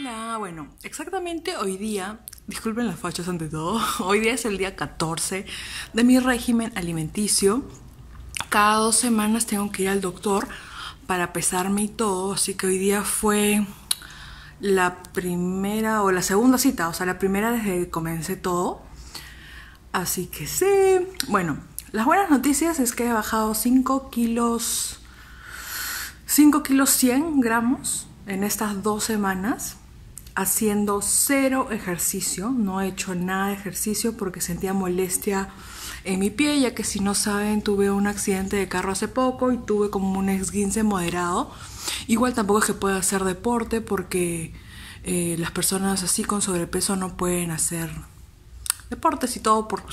Hola, bueno, exactamente hoy día, disculpen las fachas ante todo, hoy día es el día 14 de mi régimen alimenticio. Cada 2 semanas tengo que ir al doctor para pesarme y todo, así que hoy día fue la primera o la segunda cita, o sea, la primera desde que comencé todo. Así que sí, bueno, las buenas noticias es que he bajado 5 kilos, 5 kilos 100 gramos en estas 2 semanas, haciendo cero ejercicio. No he hecho nada de ejercicio porque sentía molestia en mi pie, ya que si no saben, tuve un accidente de carro hace poco y tuve como un esguince moderado. Igual tampoco es que pueda hacer deporte porque las personas así con sobrepeso no pueden hacer deportes y todo por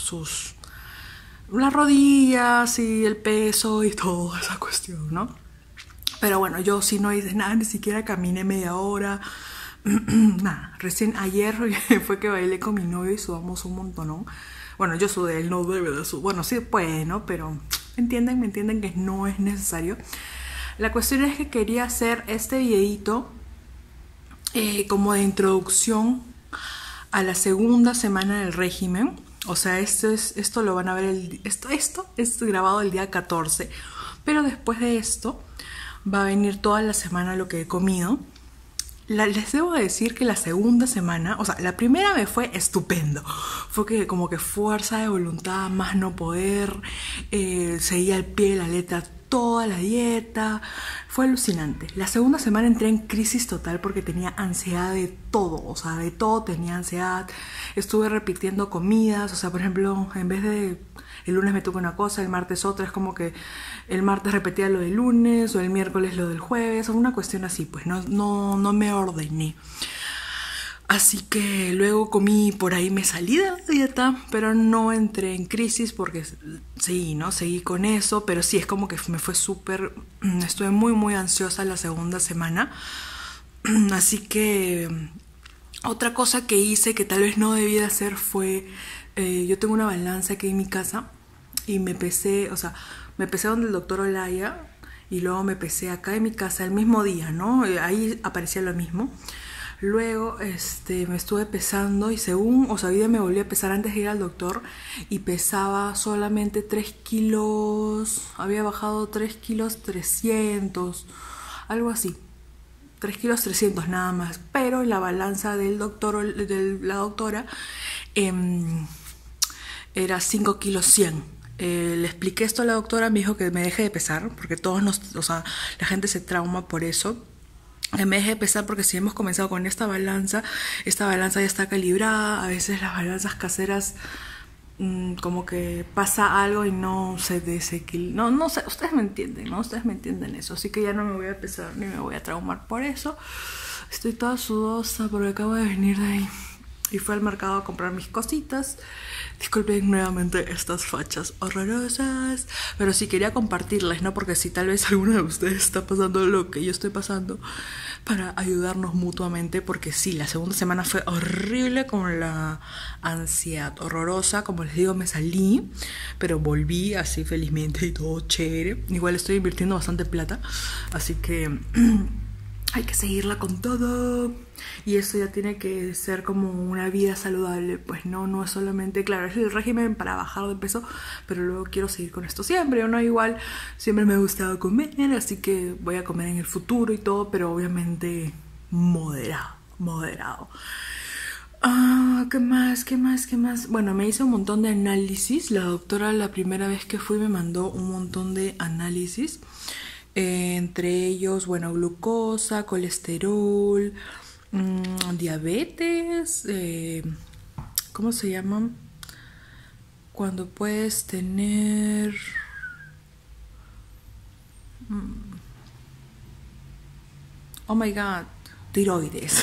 las rodillas y el peso y toda esa cuestión, ¿no? Pero bueno, yo sí no hice nada, ni siquiera caminé media hora. Nada, recién ayer fue que bailé con mi novio y sudamos un montón, ¿no? Bueno, yo sudé, él no debe de sudar. Bueno, sí puede, ¿no? Pero me entienden que no es necesario. La cuestión es que quería hacer este videito como de introducción a la segunda semana del régimen. O sea, esto lo van a ver, esto es grabado el día 14. Pero después de esto va a venir toda la semana lo que he comido. Les debo decir que la segunda semana, o sea, la primera me fue estupendo. Fue que como que fuerza de voluntad, más no poder, seguía al pie de la letra toda la dieta. Fue alucinante. La segunda semana entré en crisis total porque tenía ansiedad de todo, o sea, de todo tenía ansiedad. Estuve repitiendo comidas, o sea, por ejemplo, en vez de el lunes me toca una cosa, el martes otra, es como que el martes repetía lo del lunes o el miércoles lo del jueves, o una cuestión así, pues no me ordené. Así que luego comí por ahí, me salí de la dieta, pero no entré en crisis porque sí, ¿no? Seguí con eso, pero sí, es como que me fue súper, estuve muy ansiosa la segunda semana. Así que otra cosa que hice que tal vez no debía hacer fue, yo tengo una balanza aquí en mi casa y me pesé, o sea, me pesé donde el doctor Olaya y luego me pesé acá en mi casa el mismo día, ¿no? Ahí aparecía lo mismo. Luego me estuve pesando y según, o sea, hoy día me volví a pesar antes de ir al doctor y pesaba solamente 3 kilos, había bajado 3 kilos 300, algo así. 3 kilos 300 nada más, pero en la balanza del doctor, de la doctora, era 5 kilos 100. Le expliqué esto a la doctora, me dijo que me deje de pesar, porque o sea, la gente se trauma por eso. Que me deje de pesar porque si hemos comenzado con esta balanza ya está calibrada. A veces las balanzas caseras como que pasa algo y no se desequilibra. No sé, ustedes me entienden, ¿no? Ustedes me entienden eso. Así que ya no me voy a pesar ni me voy a traumar por eso. Estoy toda sudosa porque acabo de venir de ahí y fui al mercado a comprar mis cositas. Disculpen nuevamente estas fachas horrorosas, pero sí quería compartirles, ¿no? Porque si tal vez alguno de ustedes está pasando lo que yo estoy pasando, para ayudarnos mutuamente, porque sí, la segunda semana fue horrible con la ansiedad horrorosa. Como les digo, me salí, pero volví así felizmente y todo chévere. Igual estoy invirtiendo bastante plata, así que hay que seguirla con todo. Y eso ya tiene que ser como una vida saludable. Pues no es solamente, claro, es el régimen para bajar de peso, pero luego quiero seguir con esto siempre, ¿o no? Igual siempre me ha gustado comer, así que voy a comer en el futuro y todo, pero obviamente moderado. ¿Qué más? Bueno, me hice un montón de análisis. La doctora la primera vez que fui me mandó un montón de análisis. Entre ellos, bueno, glucosa, colesterol, diabetes, ¿cómo se llaman? Cuando puedes tener oh my god, tiroides.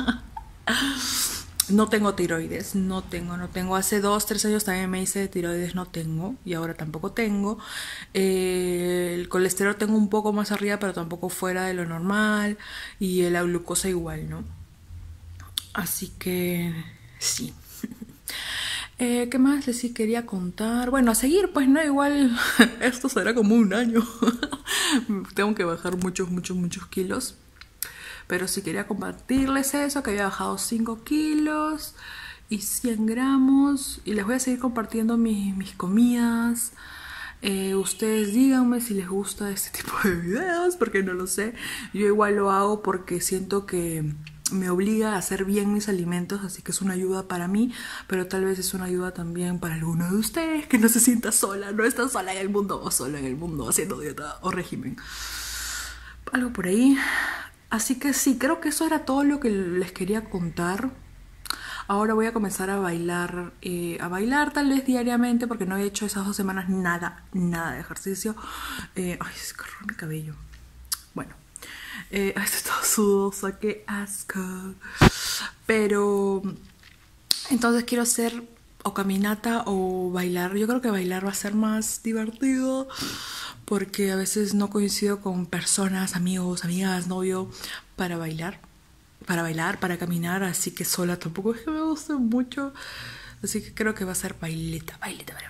No tengo tiroides, no tengo. Hace 2-3 años también me hice de tiroides, no tengo. Y ahora tampoco tengo. El colesterol tengo un poco más arriba, pero tampoco fuera de lo normal. Y la glucosa igual, ¿no? Así que sí. ¿Qué más les quería contar? Bueno, a seguir, pues no, igual esto será como un año. Tengo que bajar muchos kilos. Pero sí quería compartirles eso, que había bajado 5 kilos y 100 gramos. Y les voy a seguir compartiendo mis comidas. Ustedes díganme si les gusta este tipo de videos, porque no lo sé. Yo igual lo hago porque siento que me obliga a hacer bien mis alimentos, así que es una ayuda para mí, pero tal vez es una ayuda también para alguno de ustedes que no se sienta sola, no está sola en el mundo o sola en el mundo haciendo dieta o régimen. Algo por ahí. Así que sí, creo que eso era todo lo que les quería contar. Ahora voy a comenzar a bailar tal vez diariamente, porque no he hecho esas 2 semanas nada de ejercicio. Ay, se corrió mi cabello. Bueno, estoy todo sudosa, qué asco. Pero entonces quiero hacer o caminata o bailar. Yo creo que bailar va a ser más divertido, porque a veces no coincido con personas, amigos, amigas, novio para bailar, para caminar, así que sola tampoco es que me guste mucho, así que creo que va a ser baileta.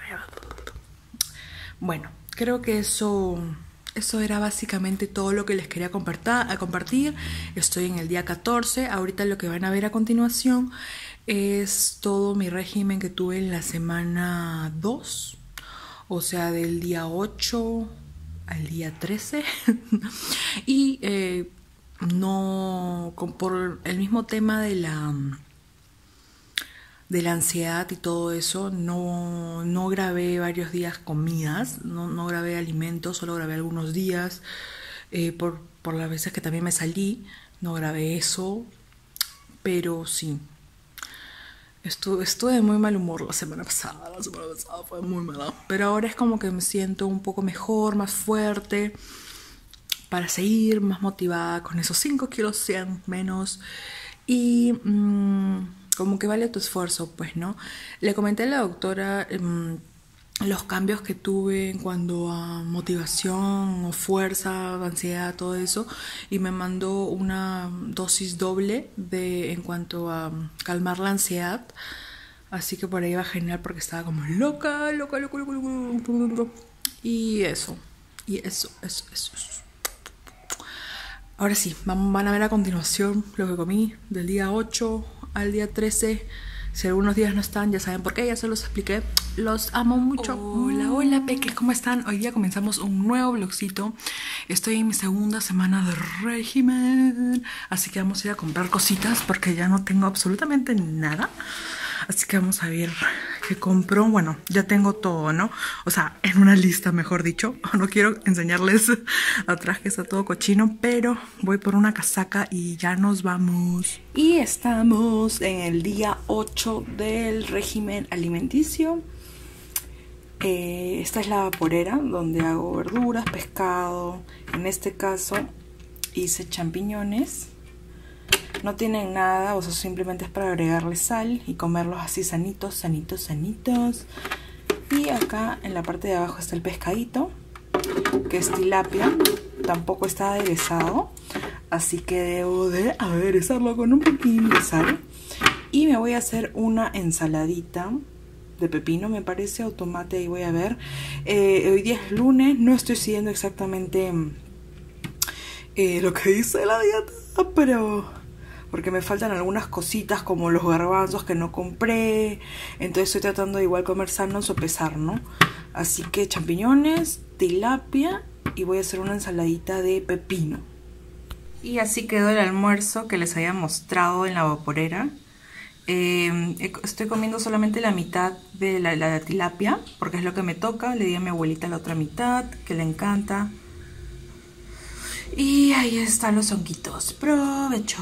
Bueno, creo que eso era básicamente todo lo que les quería compartir. Estoy en el día 14, ahorita lo que van a ver a continuación es todo mi régimen que tuve en la semana 2, o sea, del día 8 al día 13. Y por el mismo tema de la ansiedad y todo eso, no grabé varios días comidas, no grabé alimentos, solo grabé algunos días, por las veces que también me salí, no grabé eso, pero sí. Estuve de muy mal humor la semana pasada fue muy mala, pero ahora es como que me siento un poco mejor, más fuerte, para seguir más motivada con esos 5 kilos, 100 menos. Y como que vale tu esfuerzo, pues, ¿no? Le comenté a la doctora los cambios que tuve en cuanto a motivación o fuerza, ansiedad, todo eso, y me mandó una dosis doble en cuanto a calmar la ansiedad. Así que por ahí va genial, porque estaba como loca. Y eso. Ahora sí, van a ver a continuación lo que comí del día 8 al día 13. Si algunos días no están, ya saben por qué, ya se los expliqué. Los amo mucho. Hola, peques, ¿cómo están? Hoy día comenzamos un nuevo vlogcito. Estoy en mi segunda semana de régimen, así que vamos a ir a comprar cositas porque ya no tengo absolutamente nada. Así que vamos a ver qué compro. Bueno, ya tengo todo, ¿no? O sea, en una lista, mejor dicho. No quiero enseñarles atrás que está todo cochino, pero voy por una casaca y ya nos vamos. Y estamos en el día 8 del régimen alimenticio. Esta es la vaporera donde hago verduras, pescado. En este caso hice champiñones. No tienen nada, o sea, simplemente es para agregarle sal y comerlos así sanitos. Y acá en la parte de abajo está el pescadito, que es tilapia. Tampoco está aderezado, así que debo de aderezarlo con un poquito de sal. Y me voy a hacer una ensaladita de pepino, me parece, o tomate, y voy a ver. Hoy día es lunes, no estoy siguiendo exactamente lo que dice la dieta, pero porque me faltan algunas cositas como los garbanzos que no compré. Entonces estoy tratando de igual comer sano, sopesar, ¿no? Así que champiñones, tilapia, y voy a hacer una ensaladita de pepino. Y así quedó el almuerzo que les había mostrado en la vaporera. Estoy comiendo solamente la mitad de la tilapia, porque es lo que me toca. Le di a mi abuelita la otra mitad, que le encanta. Y ahí están los honguitos. ¡Provecho!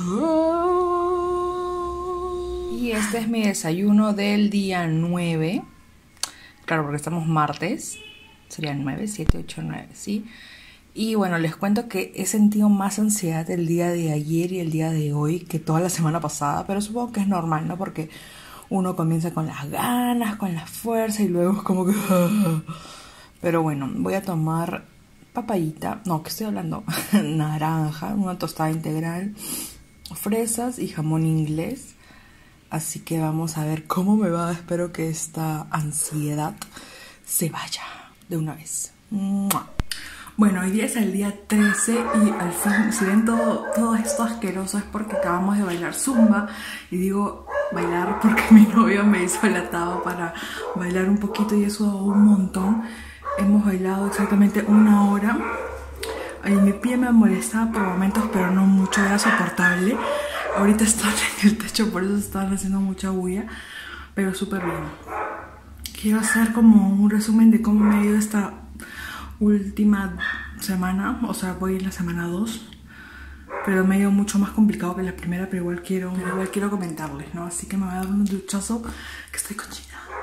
Y este es mi desayuno del día 9. Claro, porque estamos martes. Serían 9, 7, 8, 9, ¿sí? Y bueno, les cuento que he sentido más ansiedad el día de ayer y el día de hoy que toda la semana pasada. Pero supongo que es normal, ¿no? Porque uno comienza con las ganas, con la fuerza, y luego es como que... Pero bueno, voy a tomar papayita, no, ¿qué estoy hablando? Naranja, una tostada integral, fresas y jamón inglés. Así que vamos a ver cómo me va. Espero que esta ansiedad se vaya de una vez. ¡Mua! Bueno, hoy día es el día 13 y al fin, si ven todo esto asqueroso es porque acabamos de bailar zumba. Y digo bailar porque mi novio me hizo el atado para bailar un poquito y eso un montón. Hemos bailado exactamente 1 hora. Y mi pie me molestaba por momentos, pero no mucho, era soportable. Ahorita están en el techo, por eso están haciendo mucha bulla, pero súper bien. Quiero hacer como un resumen de cómo me ha ido esta última semana, o sea, voy en la semana 2, pero me ha ido mucho más complicado que la primera, pero igual quiero comentarles, ¿no? Así que me voy a dar un duchazo que estoy cochina.